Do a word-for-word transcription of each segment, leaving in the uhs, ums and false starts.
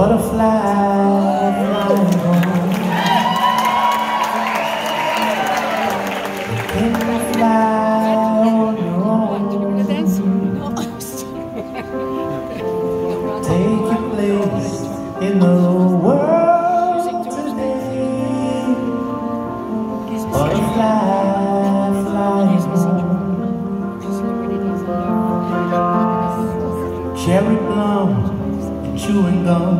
Butterfly flying home. Can you fly on your own? Take your place in the world today. Butterfly flying home. Cherry plum and chewing gum.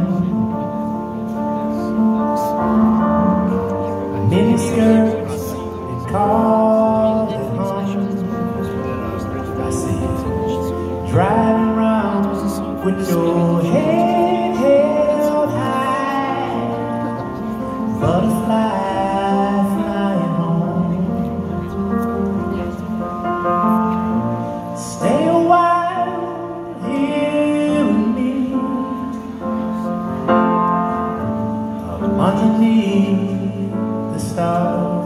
Mini skirts and cars and homes. I see you driving around with your head held high. Butterfly flying home. Stay a while here with me, underneath the stars.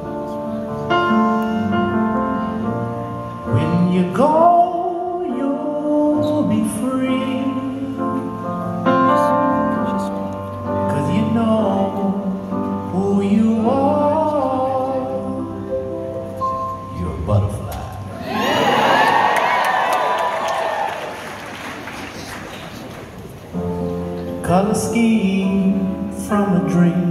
When you go, you'll be free, 'cause you know who you are. You're a butterfly. Color scheme from a dream,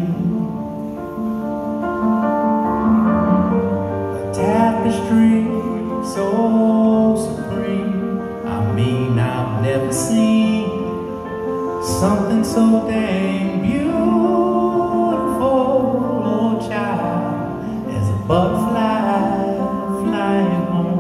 a tapestry so supreme. I mean, I've never seen something so dang beautiful, oh child, as a butterfly flying home.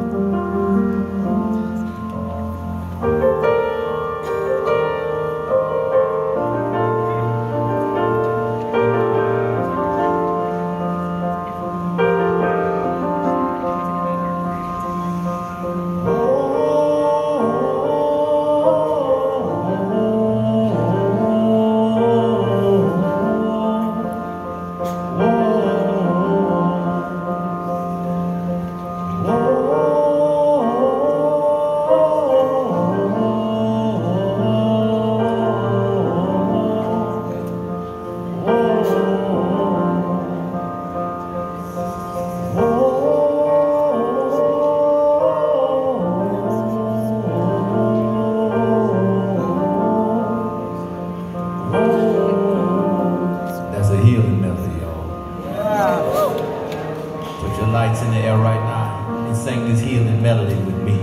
Lights in the air right now and sing this healing melody with me.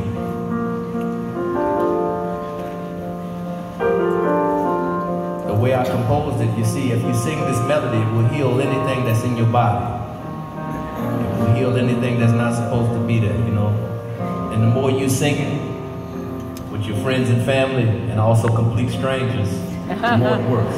The way I composed it, you see, if you sing this melody, it will heal anything that's in your body. It will heal anything that's not supposed to be there, you know. And the more you sing it with your friends and family and also complete strangers, the more it works.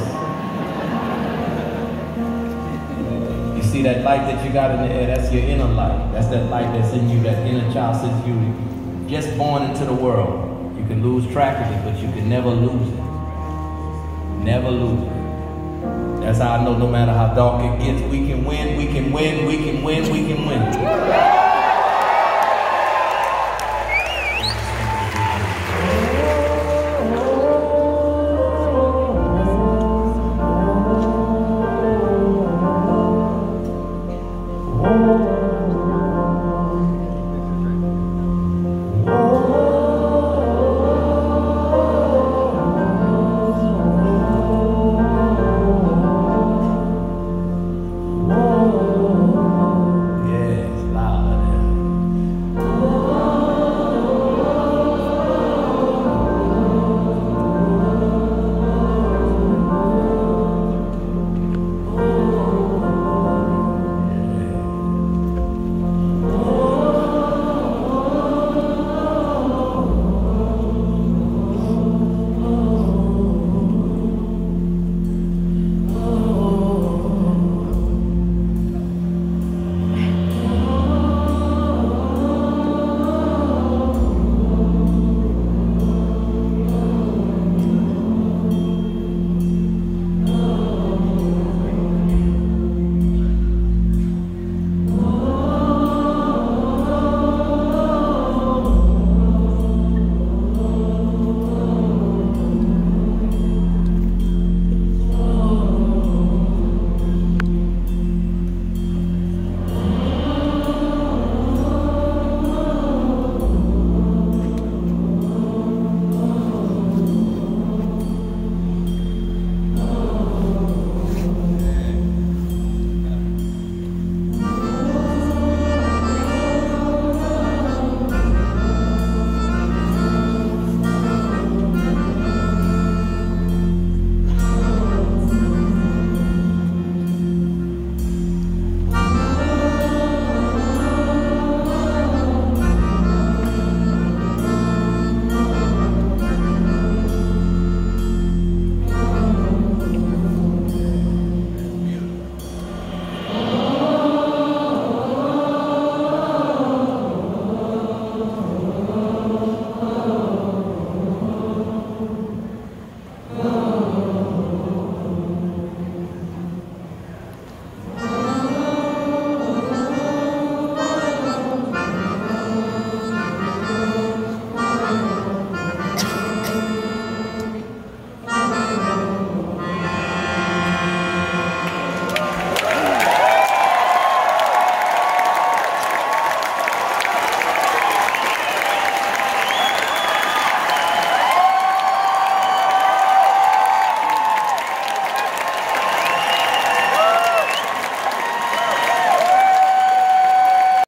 See that light that you got in the air, that's your inner light. That's that light that's in you, that inner child since you just born into the world. You can lose track of it, but you can never lose it. Never lose it. That's how I know no matter how dark it gets, we can win, we can win, we can win, we can win.